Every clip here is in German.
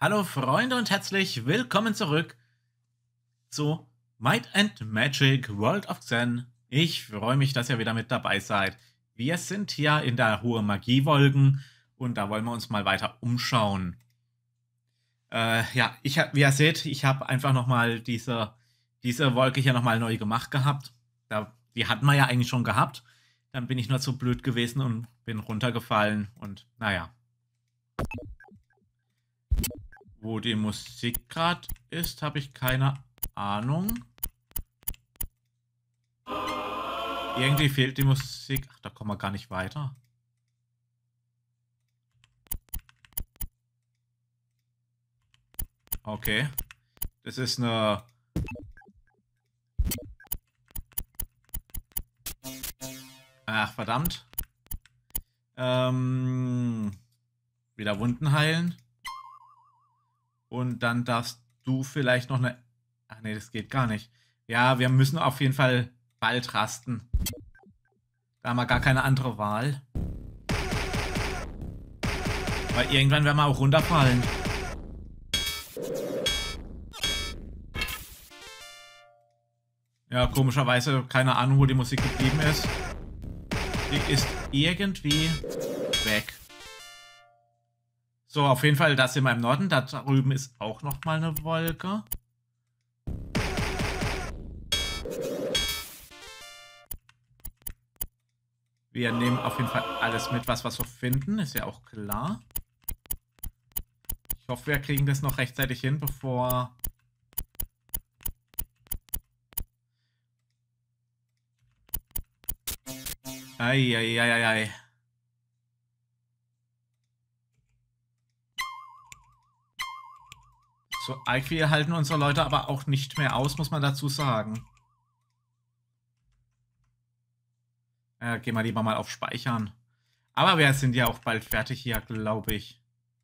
Hallo Freunde und herzlich willkommen zurück zu Might and Magic World of Zen. Ich freue mich, dass ihr wieder mit dabei seid. Wir sind hier in der Hohe Magiewolken und da wollen wir uns mal weiter umschauen. Ja, wie ihr seht, ich habe einfach nochmal diese Wolke hier nochmal neu gemacht gehabt. Die hatten wir ja eigentlich schon gehabt. Dann bin ich nur zu blöd gewesen und bin runtergefallen und naja. Wo die Musik gerade ist, habe ich keine Ahnung. Irgendwie fehlt die Musik. Ach, da kommen wir gar nicht weiter. Okay. Das ist eine... Ach, verdammt. Wieder Wunden heilen. Und dann darfst du vielleicht noch eine... Ach nee, das geht gar nicht. Ja, wir müssen auf jeden Fall bald rasten. Da haben wir gar keine andere Wahl. Weil irgendwann werden wir auch runterfallen. Ja, komischerweise keine Ahnung, wo die Musik geblieben ist. Die ist irgendwie weg. So, auf jeden Fall, das sind wir im Norden. Da drüben ist auch noch mal eine Wolke. Wir nehmen auf jeden Fall alles mit, was wir so finden. Ist ja auch klar. Ich hoffe, wir kriegen das noch rechtzeitig hin, bevor... Eieieiei. So arg viel halten unsere Leute aber auch nicht mehr aus, muss man dazu sagen. Gehen wir lieber mal auf Speichern. Aber wir sind ja auch bald fertig hier, glaube ich.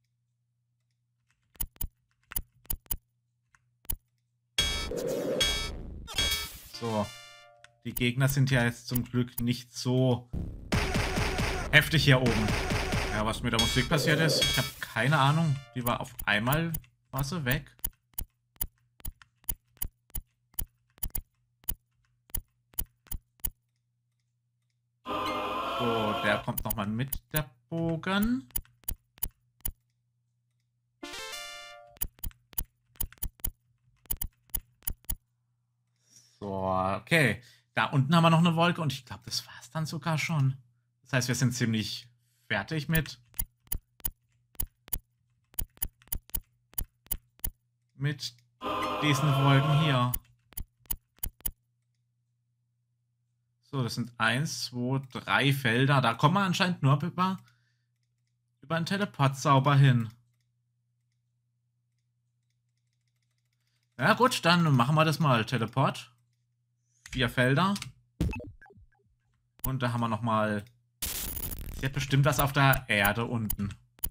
So. Die Gegner sind ja jetzt zum Glück nicht so heftig hier oben. Ja, was mit der Musik passiert ist, ich habe keine Ahnung. Die war auf einmal... War sie weg? So, der kommt nochmal mit, der Bogen. So, okay. Da unten haben wir noch eine Wolke und ich glaube, das war es dann sogar schon. Das heißt, wir sind ziemlich fertig mit diesen Wolken hier. So, das sind 1, 2, 3 Felder. Da kommen wir anscheinend nur über einen Teleport-Zauber hin. Ja gut, dann machen wir das mal. Teleport. 4 Felder. Und da haben wir nochmal... Sie hat bestimmt was auf der Erde unten.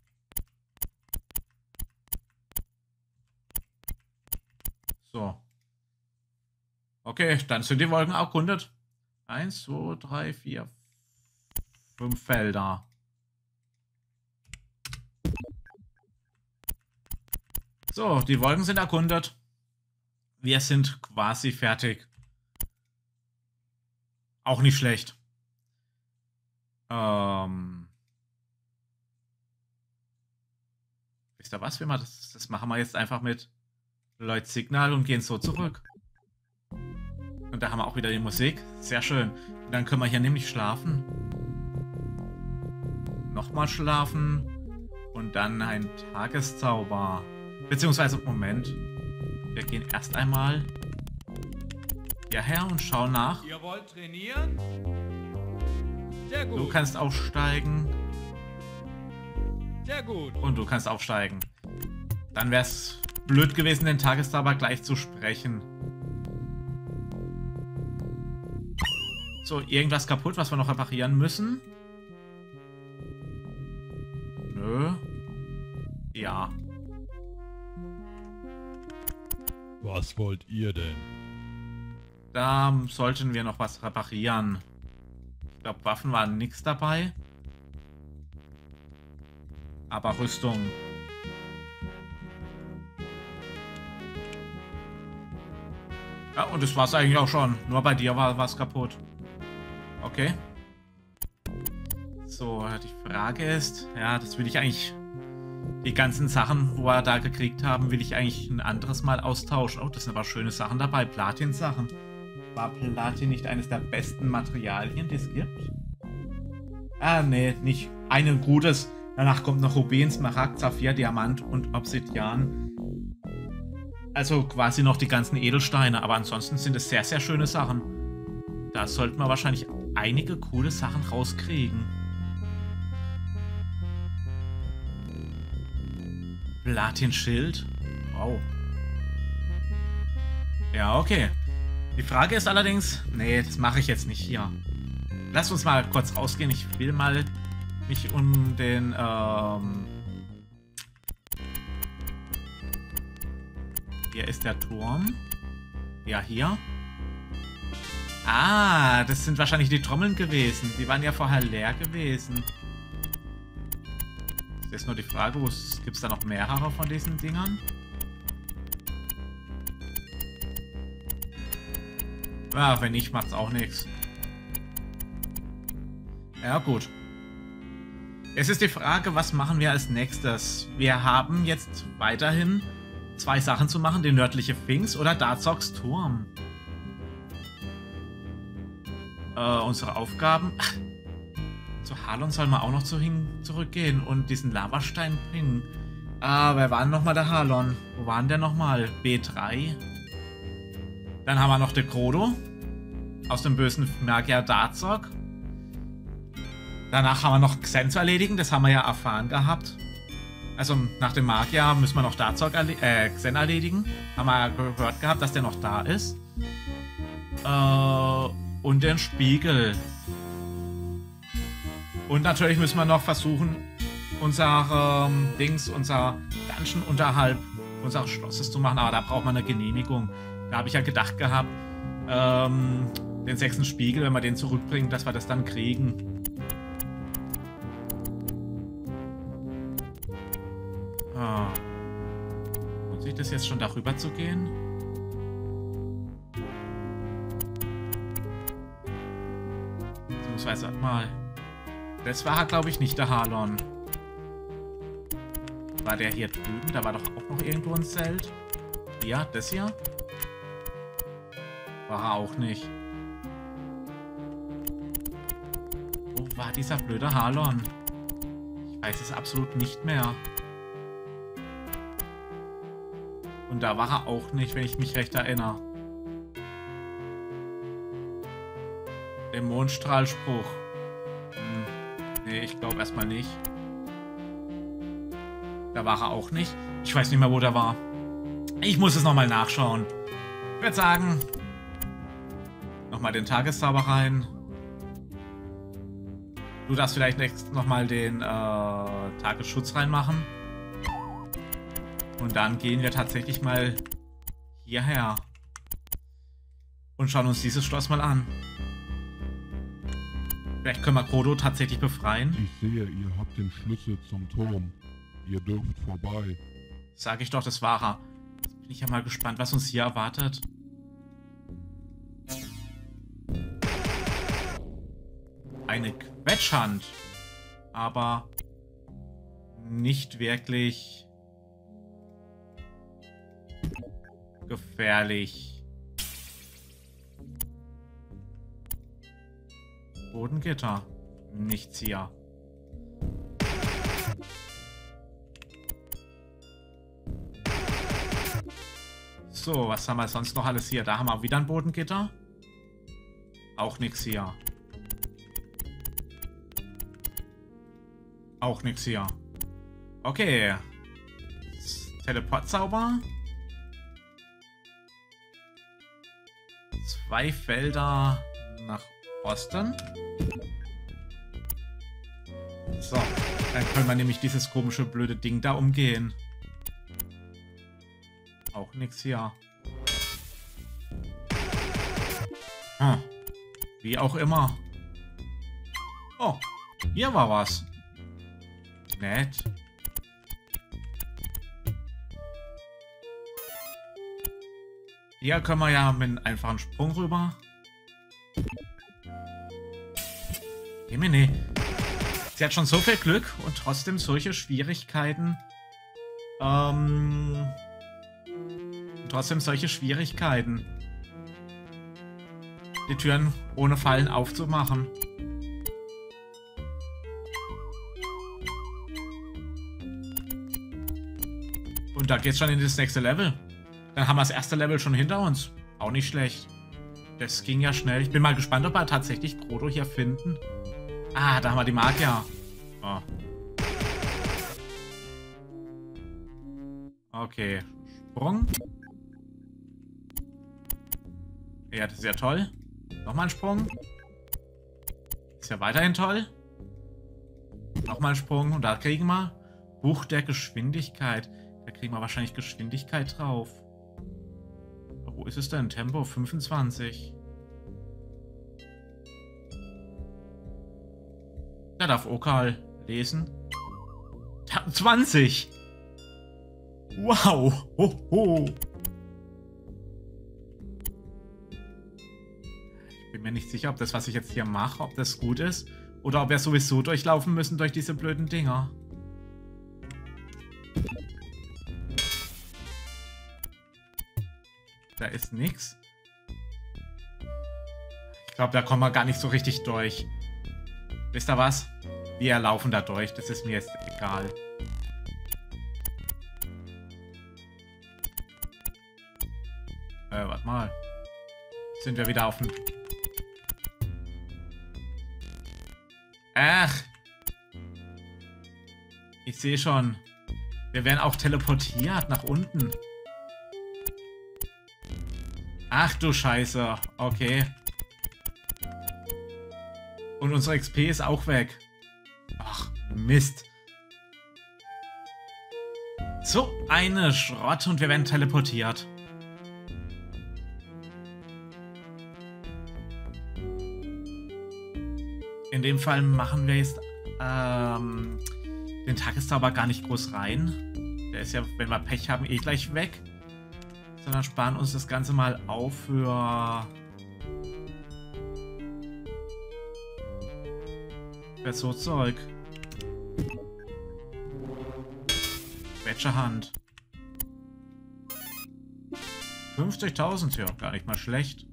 So. Okay, dann sind die Wolken erkundet. 1, 2, 3, 4, 5 Felder. So, die Wolken sind erkundet. Wir sind quasi fertig. Auch nicht schlecht. Wisst ihr was? Das machen wir jetzt einfach mit Lloyd Signal und gehen so zurück. Und da haben wir auch wieder die Musik. Sehr schön. Und dann können wir hier nämlich schlafen. Nochmal schlafen. Und dann ein Tageszauber. Beziehungsweise, Moment. Wir gehen erst einmal hierher und schauen nach. Ihr wollt trainieren? Sehr gut. Du kannst aufsteigen. Sehr gut. Und du kannst aufsteigen. Dann wäre es blöd gewesen, den Tageszauber gleich zu sprechen. So, irgendwas kaputt, was wir noch reparieren müssen? Nö. Ja. Was wollt ihr denn? Da sollten wir noch was reparieren. Ich glaube, Waffen waren nichts dabei. Aber Rüstung. Ja, und das war's eigentlich auch schon. Nur bei dir war was kaputt. Okay. So, die Frage ist, ja, das will ich eigentlich, die ganzen Sachen, wo wir da gekriegt haben, will ich eigentlich ein anderes Mal austauschen. Oh, das sind aber schöne Sachen dabei, Platin-Sachen. War Platin nicht eines der besten Materialien, die es gibt? Ah, nee, nicht ein gutes. Danach kommt noch Rubin, Smaragd, Saphir, Diamant und Obsidian. Also quasi noch die ganzen Edelsteine, aber ansonsten sind es sehr, sehr schöne Sachen. Da sollten wir wahrscheinlich einige coole Sachen rauskriegen. Platin-Schild. Wow. Ja, okay. Die Frage ist allerdings... Nee, das mache ich jetzt nicht hier. Lass uns mal kurz rausgehen. Ich will mal mich um den... Hier ist der Turm. Ja, hier. Ah, das sind wahrscheinlich die Trommeln gewesen. Die waren ja vorher leer gewesen. Ist jetzt nur die Frage, gibt es da noch mehrere von diesen Dingern? Ja, wenn nicht, macht's auch nichts. Ja, gut. Es ist die Frage, was machen wir als nächstes? Wir haben jetzt weiterhin 2 Sachen zu machen, die nördliche Sphinx oder Darzogs Turm. Unsere Aufgaben... Ach, zu Halon soll man auch noch zurückgehen und diesen Lavastein bringen. Wer war denn nochmal der Halon? Wo waren der nochmal? B3. Dann haben wir noch den Krodo aus dem bösen Magier Darzog. Danach haben wir noch Xen zu erledigen, das haben wir ja erfahren gehabt. Also nach dem Magier müssen wir noch Xen erledigen. Haben wir ja gehört gehabt, dass der noch da ist. Und den Spiegel. Und natürlich müssen wir noch versuchen, unser Dungeon unterhalb unseres Schlosses zu machen. Aber da braucht man eine Genehmigung. Da habe ich ja gedacht gehabt, den 6. Spiegel, wenn wir den zurückbringen, dass wir das dann kriegen. Lohnt sich das jetzt schon darüber zu gehen? Beziehungsweise mal. Das war, glaube ich, nicht der Halon. War der hier drüben? Da war doch auch noch irgendwo ein Zelt. Ja, das hier? War er auch nicht. Wo war dieser blöde Halon? Ich weiß es absolut nicht mehr. Und da war er auch nicht, wenn ich mich recht erinnere. Dämonenstrahlspruch. Nee, ich glaube erstmal nicht. Da war er auch nicht. Ich weiß nicht mehr, wo der war. Ich muss es nochmal nachschauen. Ich würde sagen, nochmal den Tageszauber rein. Du darfst vielleicht nochmal den Tagesschutz reinmachen. Und dann gehen wir tatsächlich mal hierher. Und schauen uns dieses Schloss mal an. Vielleicht können wir Krodo tatsächlich befreien. Ich sehe, ihr habt den Schlüssel zum Turm. Ihr dürft vorbei. Sag ich doch, das war er. Jetzt bin ich ja mal gespannt, was uns hier erwartet. Eine Quetschhand. Aber nicht wirklich gefährlich. Bodengitter. Nichts hier. So, was haben wir sonst noch alles hier? Da haben wir wieder ein Bodengitter. Auch nichts hier. Auch nichts hier. Okay. Teleportzauber. 2 Felder nach Osten. So, dann können wir nämlich dieses komische, blöde Ding da umgehen. Auch nichts hier. Wie auch immer. Oh, hier war was. Nett. Hier können wir ja mit einem einfachen Sprung rüber. Nee. Sie hat schon so viel Glück und trotzdem solche Schwierigkeiten. Die Türen ohne Fallen aufzumachen. Und da geht's schon in das nächste Level. Dann haben wir das erste Level schon hinter uns. Auch nicht schlecht. Das ging ja schnell. Ich bin mal gespannt, ob wir tatsächlich Krodo hier finden. Ah, da haben wir die Magier. Oh. Okay. Sprung. Ja, das ist ja toll. Nochmal ein Sprung. Ist ja weiterhin toll. Nochmal ein Sprung. Und da kriegen wir Buch der Geschwindigkeit. Da kriegen wir wahrscheinlich Geschwindigkeit drauf. Wo ist es denn? Tempo 25. Da darf Okal lesen. 20. Wow. Hoho. Ich bin mir nicht sicher, ob das, was ich jetzt hier mache, ob das gut ist. Oder ob wir sowieso durchlaufen müssen durch diese blöden Dinger. Da ist nichts. Ich glaube, da kommen wir gar nicht so richtig durch. Wisst ihr was? Wir laufen da durch. Das ist mir jetzt egal. Warte mal. Sind wir wieder auf dem... Ach. Ich sehe schon. Wir werden auch teleportiert nach unten. Ach du Scheiße. Okay. Und unsere XP ist auch weg. Ach, Mist. So eine Schrott und wir werden teleportiert. In dem Fall machen wir jetzt den Tageszauber gar nicht groß rein. Der ist ja, wenn wir Pech haben, eh gleich weg. Sondern sparen uns das Ganze mal auf für so Zeug. Wäscherhand. 50.000, ja, gar nicht mal schlecht.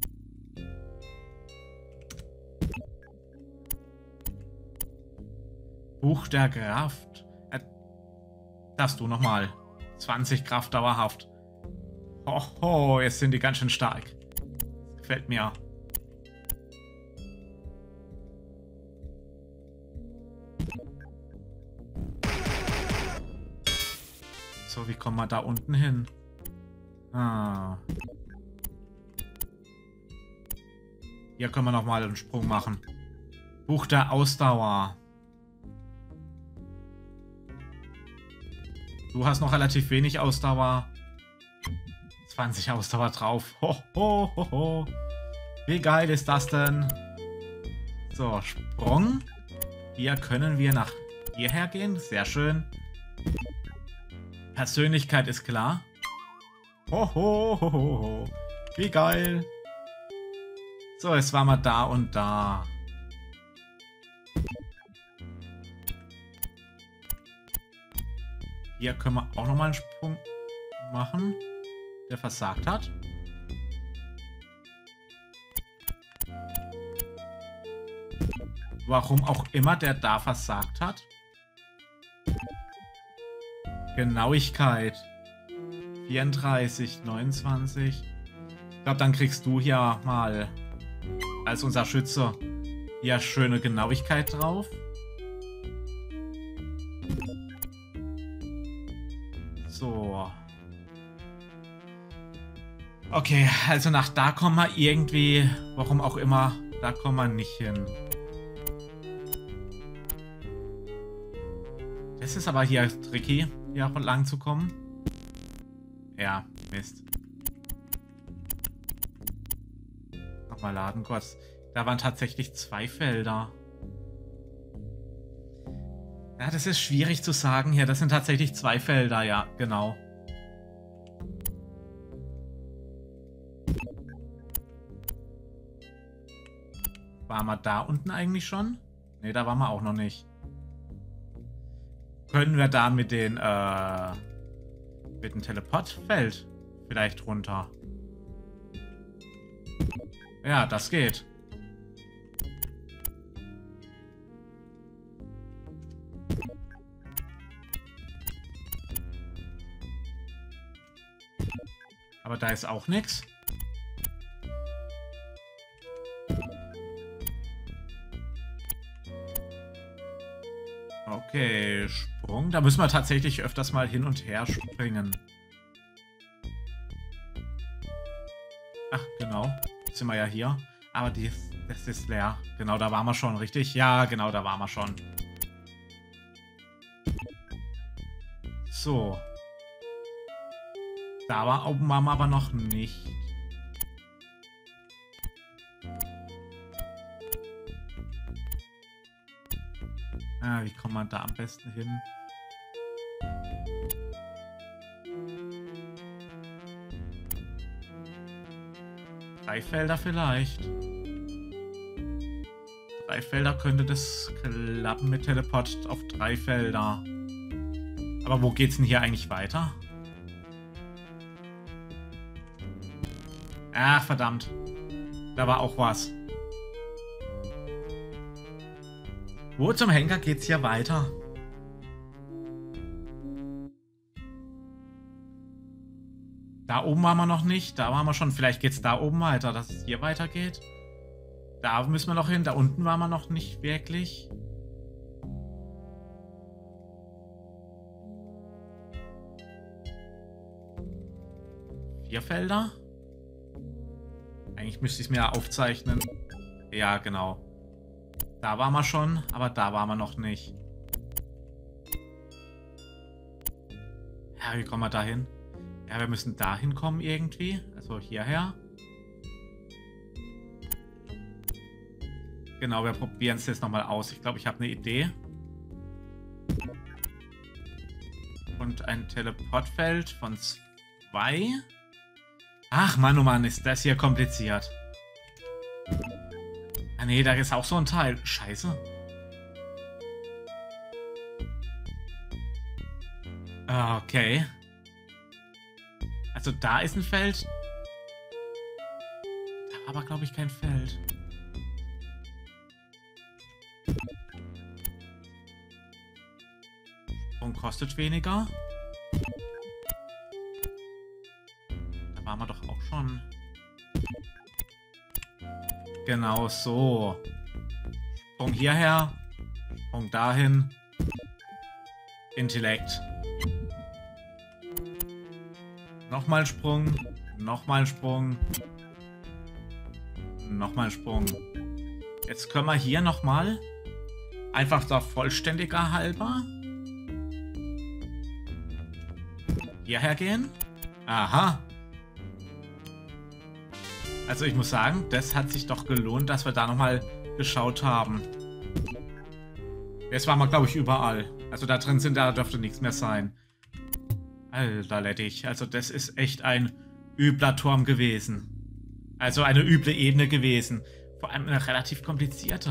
Buch der Kraft. Darfst du nochmal. 20 Kraft dauerhaft. Hoho, jetzt sind die ganz schön stark. Das gefällt mir. So, wie kommen wir da unten hin? Ah. Hier können wir nochmal einen Sprung machen. Buch der Ausdauer. Du hast noch relativ wenig Ausdauer. 20 Ausdauer drauf. Ho, ho, ho, ho. Wie geil ist das denn? So, Sprung. Hier können wir nach hierher gehen. Sehr schön. Persönlichkeit ist klar. Ho, ho, ho, ho, ho. Wie geil. So, jetzt waren wir da und da. Hier können wir auch nochmal einen Sprung machen, der versagt hat. Warum auch immer der da versagt hat. Genauigkeit. 34, 29. Ich glaube, dann kriegst du hier mal als unser Schütze hier schöne Genauigkeit drauf. So. Okay, also nach da kommen wir irgendwie, warum auch immer, da kommen wir nicht hin. Das ist aber hier tricky, hier lang zu kommen. Ja, Mist. Nochmal laden kurz. Da waren tatsächlich 2 Felder. Ja, das ist schwierig zu sagen hier. Das sind tatsächlich 2 Felder, ja, genau. Waren wir da unten eigentlich schon? Ne, da waren wir auch noch nicht. Können wir da mit dem Teleportfeld vielleicht runter? Ja, das geht. Aber da ist auch nichts. Okay, Sprung. Da müssen wir tatsächlich öfters mal hin und her springen. Ach, genau. Jetzt sind wir ja hier. Aber das ist leer. Genau, da waren wir schon, richtig? Ja, genau, da waren wir schon. So. Da oben waren wir aber noch nicht. Ah, wie kommt man da am besten hin? Drei Felder vielleicht. Drei Felder könnte das klappen mit Teleport auf 3 Felder. Aber wo geht's denn hier eigentlich weiter? Ach, verdammt. Da war auch was. Wo zum Henker geht's hier weiter? Da oben waren wir noch nicht. Da waren wir schon. Vielleicht geht's da oben weiter, dass es hier weitergeht. Da müssen wir noch hin. Da unten waren wir noch nicht wirklich. Vier Felder? Eigentlich müsste ich es mir aufzeichnen. Ja, genau. Da waren wir schon, aber da waren wir noch nicht. Ja, wie kommen wir da hin? Ja, wir müssen da hinkommen irgendwie. Also hierher. Genau, wir probieren es jetzt nochmal aus. Ich glaube, ich habe eine Idee. Und ein Teleportfeld von 2. Ach, Mann, oh Mann, ist das hier kompliziert. Ah, nee, da ist auch so ein Teil. Scheiße. Okay. Also da ist ein Feld. Da war aber, glaube ich, kein Feld. Sprung kostet weniger. Da waren wir doch auch schon. Genau so. Sprung hierher. Sprung dahin. Intellekt. Nochmal Sprung. Nochmal Sprung. Nochmal Sprung. Jetzt können wir hier nochmal. Einfach da vollständiger halber. Hierher gehen. Aha. Also ich muss sagen, das hat sich doch gelohnt, dass wir da nochmal geschaut haben. Jetzt waren wir, glaube ich, überall. Also da drin da dürfte nichts mehr sein. Alter Lettich, also das ist echt ein übler Turm gewesen. Also eine üble Ebene gewesen. Vor allem eine relativ komplizierte.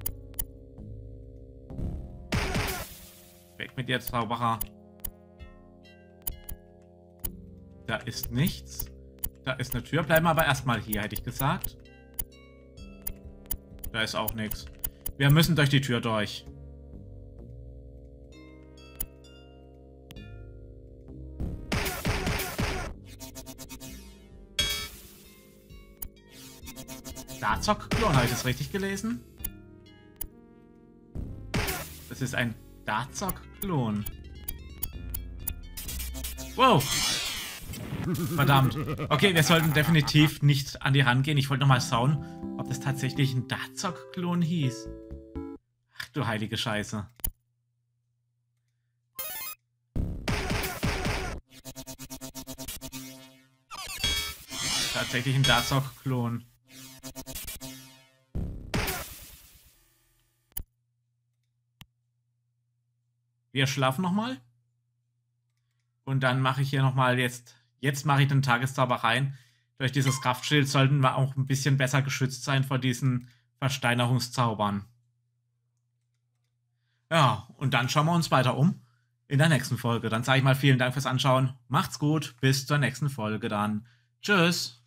Weg mit dir, Zauberer. Da ist nichts. Da ist eine Tür. Bleiben wir aber erstmal hier, hätte ich gesagt. Da ist auch nichts. Wir müssen durch die Tür durch. Darzock-Klon, habe ich das richtig gelesen? Das ist ein Darzock-Klon. Wow! Verdammt. Okay, wir sollten definitiv nicht an die Hand gehen. Ich wollte nochmal schauen, ob das tatsächlich ein Darzock-Klon hieß. Ach du heilige Scheiße. Tatsächlich ein Darzock-Klon. Wir schlafen nochmal. Und dann mache ich hier nochmal Jetzt mache ich den Tageszauber rein. Durch dieses Kraftschild sollten wir auch ein bisschen besser geschützt sein vor diesen Versteinerungszaubern. Ja, und dann schauen wir uns weiter um in der nächsten Folge. Dann sage ich mal vielen Dank fürs Anschauen. Macht's gut, bis zur nächsten Folge dann. Tschüss.